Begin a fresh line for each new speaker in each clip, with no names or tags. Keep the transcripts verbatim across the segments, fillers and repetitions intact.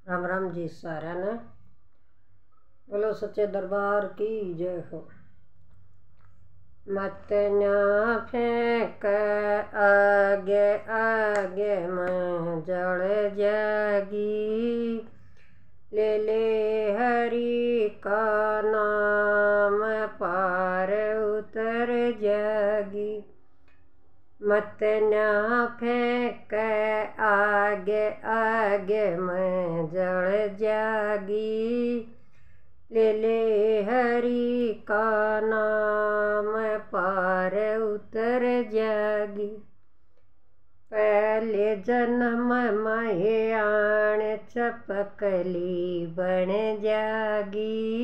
राम राम जी सारा ने। बोलो सच्चे दरबार की जय हो। मत न फेंक आगे आगे मैं जड़ जागी, ले ले हरि का नाम पार उतर जागी। मत न फेंक आगे आगे मैं जड़ जागी, ले ले हरि का नाम पार उतर जागी। पहले जन्म में आण चपकली बन जागी,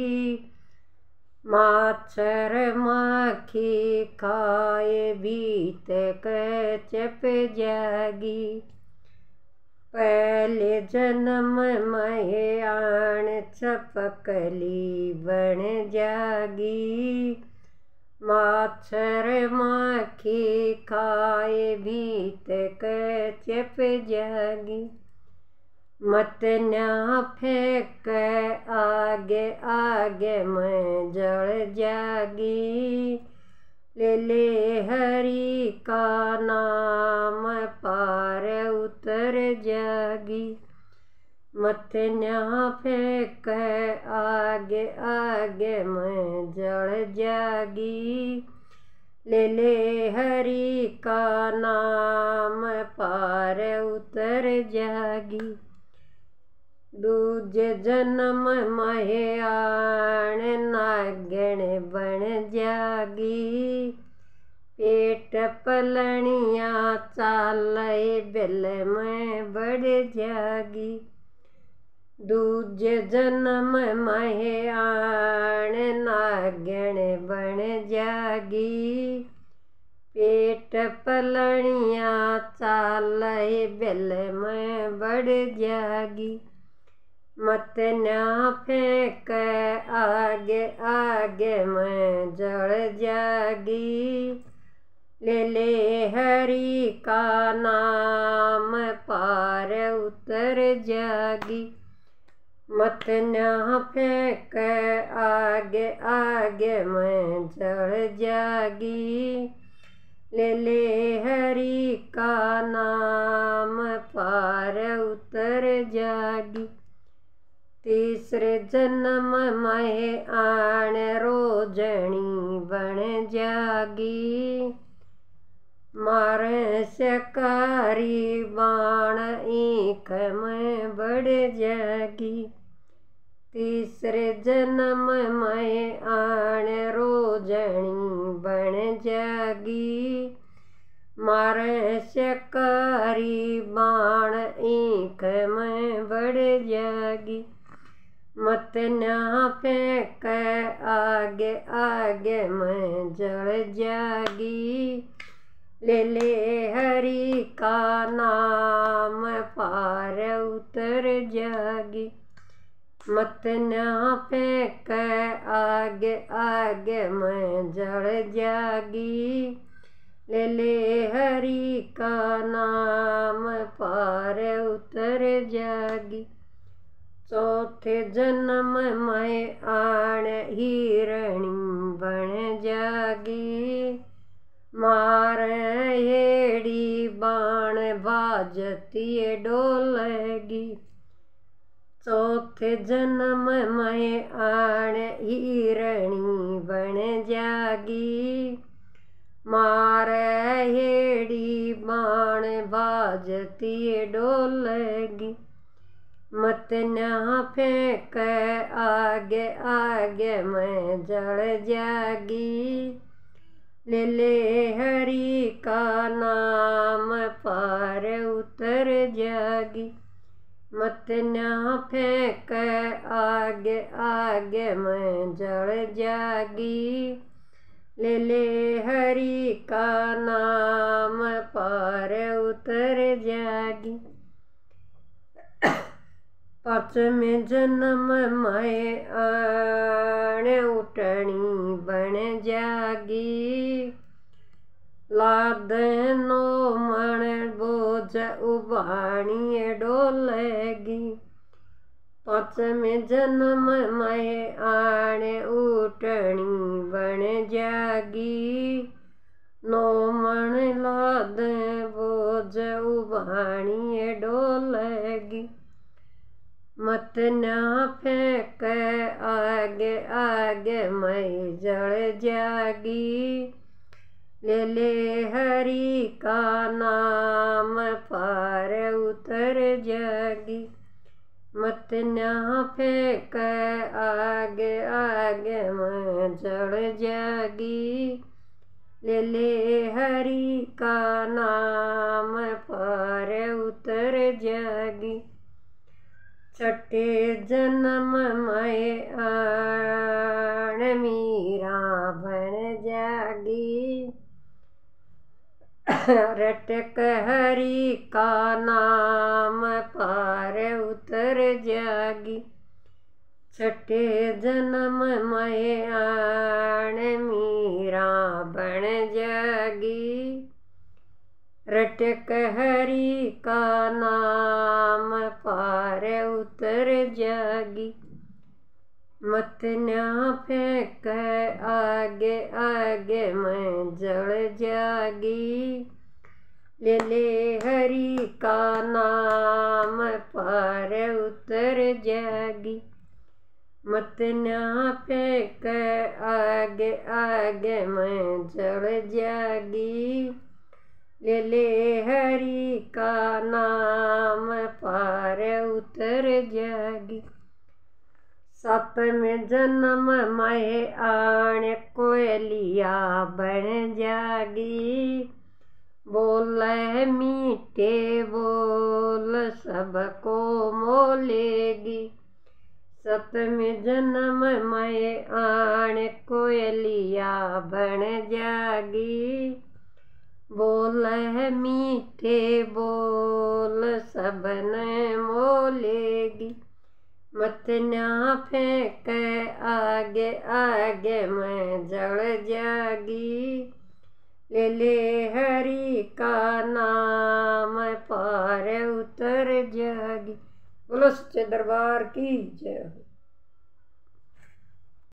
माछर माखी खाए बीत के चप जागी। पहले जन्म में आण चपकली बन जागी, माछर माखी खाए बीत के चप जागी। मत न फेंक आगे आगे मैं जड़ जागी, ले ले हरि का नाम पार उतर जागी। मत न फेंक आगे आगे मैं जड़ जागी, ले ले हरि का नाम पार उतर जागी। दूजे जन्म में आण नागण बन जागी, पेट पलनिया चाले बिल में बढ़ जागी। दूजे जन्म में आण नागण बन जागी, पेट पलनिया चाले बिल में बढ़ जागी। मत न फेंक आगे आगे मैं जड़ जागी, ले ले हरि का नाम पार उतर जागी। मत न फेंक आगे आगे मैं जड़ जागी, ले ले हरि का नाम पार उतर जागी। तीसरे जन्म में आण रोजनी बन जागी, मारे शिकारी बाण ईख में बढ़ जागी। तीसरे जन्म में आण रोजनी बन जागी, मारे शिकारी बाण ईख में बढ़ जागी। मत न फेंक आगे आगे मैं जड़ जागी, ले ले हरि का नाम पार उतर जागी। मत न फेंक आगे आगे मैं जड़ जागी, ले ले हरि का नाम पार उतर जागी। चौथे जन्म में आण हिरणी बन जागी, मार हेड़ी बाण बाजती डोलेगी। चौथे जन्म में आण हिरणी बन जागी, मार हेड़ी बाण बाजती डोलेगी। मत न फेंक आगे आगे मैं जड़ जागी, ले ले हरि का नाम पार उतर जागी। मत न फेंक आगे आगे मैं जड़ जागी, ले ले हरि का नाम पार उतर जागी। पांचवें जन्म में आण उठनी बन जागी, लाद नो मन बोझ उबाणी डोलेगी। पांचवें जन्म में आने उठनी बन जागी। नौ मन लाद बोझ उबाणी डोलेगी। मत ना फेंक आगे आगे मैं जल जागी। ले ले हरि का नाम पार उतर जागी। मत ना फेंक आगे आगे मैं जल जागी। ले ले हरि का नाम पार उतर जागी। छठे जन्म में आन मीरा बन जागी। रटक हरि का नाम पार उतर जागी। छठे जन्म में आन मीरा बन जागी। रटक हरि का नाम पार उतर जागी। मत ना फेंक आगे आगे मैं जल जागी। ले ले हरि का नाम पार उतर जागी। मत ना फेंक आगे आगे मैं जल जागी। ले ले हरि का नाम पार उतर जागी। सातवें जन्म में आने कोयलिया बन जागी। बोले मीठे बोल सबको मोलेगी। सतवें जन्म में आने कोयलिया बन जागी। बोले मीठे बोल सबने मोलेगी। मत ना फेंक आगे आगे मैं जल जागी। ले ले हरि का नाम पार उतर जागी। बोलो सच्चे दरबार की जय हो।